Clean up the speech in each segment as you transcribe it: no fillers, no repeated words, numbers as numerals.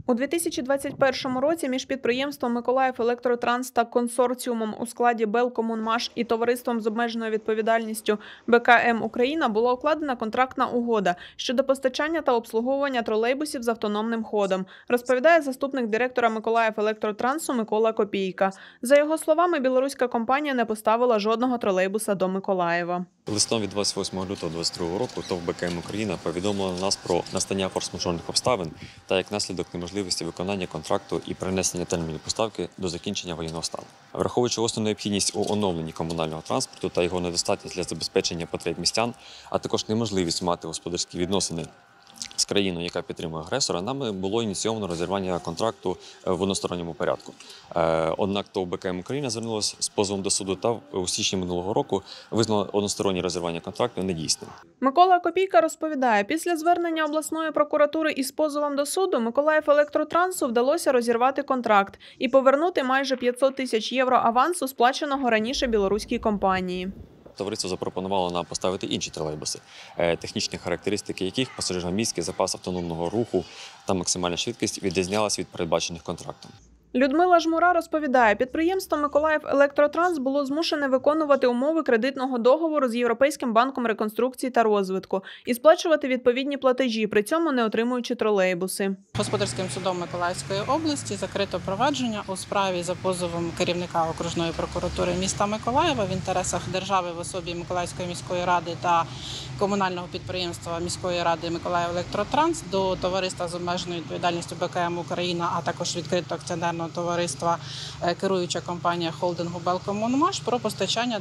У 2021 році між підприємством «Миколаївелектротранс» та консорціумом у складі «Белкомунмаш» і товариством з обмеженою відповідальністю «БКМ Україна» була укладена контрактна угода щодо постачання та обслуговування тролейбусів з автономним ходом, розповідає заступник директора «Миколаївелектротранс» Микола Копійка. За його словами, білоруська компанія не поставила жодного тролейбуса до Миколаєва. Листом від 28 лютого 2022 року ТОВ «БКМ Україна» повідомило нас про настання форс-мажорних обставин та як наслідок неможливості виконання контракту і перенесення термінів поставки до закінчення воєнного стану. Враховуючи основну необхідність у оновленні комунального транспорту та його недостатність для забезпечення потреб містян, а також неможливість мати господарські відносини з країною, яка підтримує агресора, нами було ініційовано розірвання контракту в односторонньому порядку. Однак ТОВ «БКМ Україна» звернулася з позовом до суду та у січні минулого року визнала одностороннє розірвання контракту недійсним. Микола Копійка розповідає, після звернення обласної прокуратури із позовом до суду «Миколаївелектротрансу» вдалося розірвати контракт і повернути майже 500 тисяч євро авансу, сплаченого раніше білоруській компанії. Товариство запропонувало нам поставити інші тролейбуси, технічні характеристики яких пасажироміський запас автономного руху та максимальна швидкість відрізнялась від передбачених контрактом. Людмила Жмура розповідає, підприємство «Миколаївелектротранс» було змушене виконувати умови кредитного договору з Європейським банком реконструкції та розвитку і сплачувати відповідні платежі, при цьому не отримуючи тролейбуси. Господарським судом Миколаївської області закрито провадження у справі за позовом керівника окружної прокуратури міста Миколаєва в інтересах держави в особі Миколаївської міської ради та комунального підприємства міської ради «Миколаївелектротранс» до товариства з обмеженою відповідальністю «БКМ Україна», а також відкритого акціонерного товариства керуюча компанія холдингу «Белкомунмаш» про постачання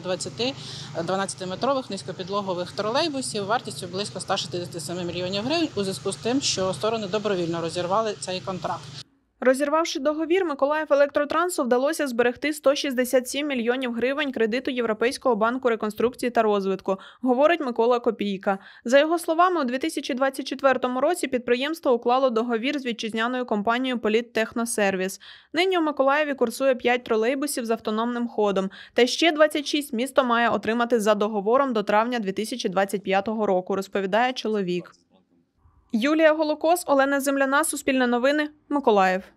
12-метрових низькопідлогових тролейбусів вартістю близько 167 мільйонів гривень у зв'язку з тим, що сторони добровільно розірвали цей контракт. Розірвавши договір, «Миколаївелектротрансу» вдалося зберегти 167 мільйонів гривень кредиту Європейського банку реконструкції та розвитку, говорить Микола Копійка. За його словами, у 2024 році підприємство уклало договір з вітчизняною компанією «Політтехносервіс». Нині у Миколаєві курсує 5 тролейбусів з автономним ходом, та ще 26 місто має отримати за договором до травня 2025 року, розповідає чоловік. Юлія Голокос, Олена Земляна, Суспільне новини, Миколаїв.